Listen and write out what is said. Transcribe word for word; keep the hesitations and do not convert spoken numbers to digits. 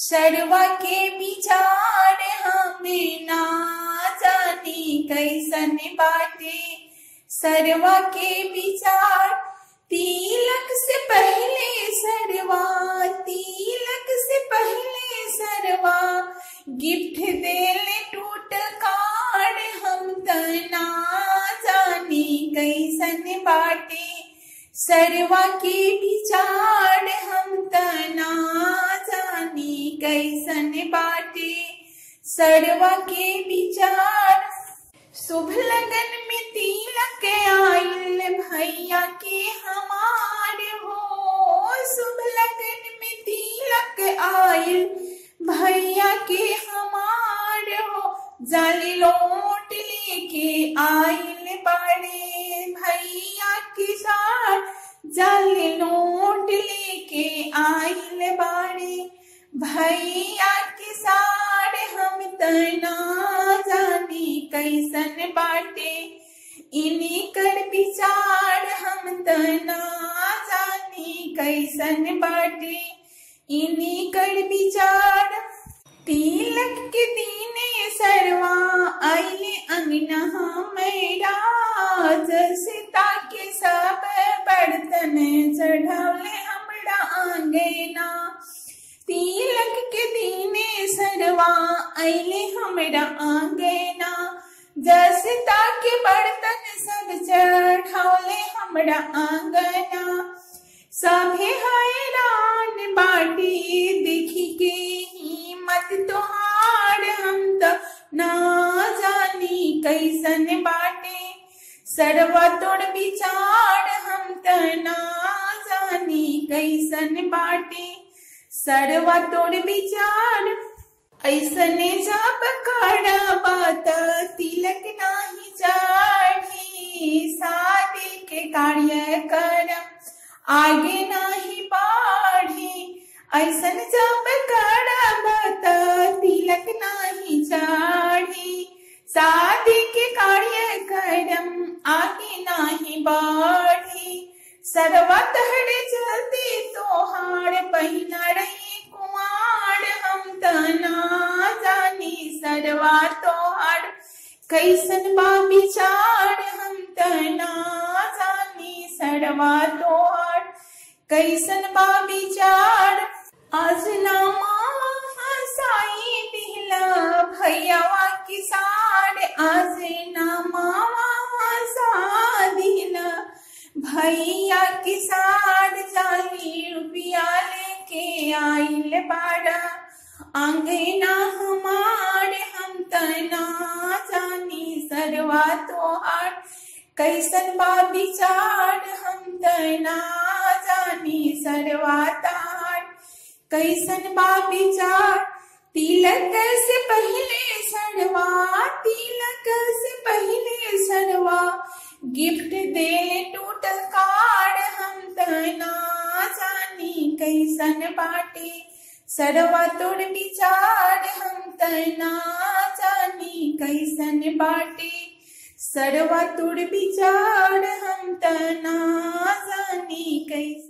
सरवा के विचार हमें ना जानी कैसन बाटे। सरवा के विचार तिलक से पहले सरवा, तिलक से पहले सरवा गिफ्ट देले टूट कार्ड हम तना जानी कैसन बाटे। सरवा के विचार हम तना जानी कैसन बाटे। सरवा के विचार शुभ लगन में तिलक आइल भैया के हमार हो। शुभ लगन में तिलक आइल भैया के हमार हो। जाली लौट लेके आइल बड़े भैया के साथ, जाली लौट लेके आइल बड़े भैया के साथ हम तना जानी कैसन बाटे। इन्हीं कर विचार हम तना जानी कैसन बाटे। इन्हीं कर विचार तिलक के दीने सरवा आइले अंगना मेरा। जसिता के सब बर्तन चढ़ावले हमरा आंगना। तिलक के दीने सरवा आइले हमरा आंगना। जसिता के बर्तन सब चढ़ावले हमरा आंगना। सभे हैरान बाटी देखी के हिम्मत तोहार हम तो ना जानी कैसन बाटे। सरवा तोड़ विचार हम तो ना जानी कैसन बाटे। सरवा तोड़ विचार ऐसने जब करबत तिलक नाही चढ़ी। शादी के कार्य करम आगे नाही बढ़ी। ऐसन जब करबत तिलक नाही चढ़ी। शादी के कार्य करम आगे नाही बढ़ी। सरवा तहरे चलते तोहार पहिना रही कुमार हम तना जानी। सरवा तोहार कैसन बा विचार हम तना जानी। सरवा तोहार कैसन बा विचार। आज नामा हसाई दिला भैयावा की साड़। आज नामा हसा दिला भैया की साड़। जाली रुपया लेके आइल बाड़ा आंगना हमार हम तना जानी। सरवा तोहार कैसन बा विचार हम तना जानी। सरवा तोहार कैसन बा विचार। तिलक से पहले सरवा, तिलक से पहले सरवा गिफ्ट दे टूटल कार्ड हम तना जानी कैसन बाटे। सरवा तोड़ विचार हम तना जानी कैसन बाटे। सरवा तोड़ विचार हम तना जानी कैसन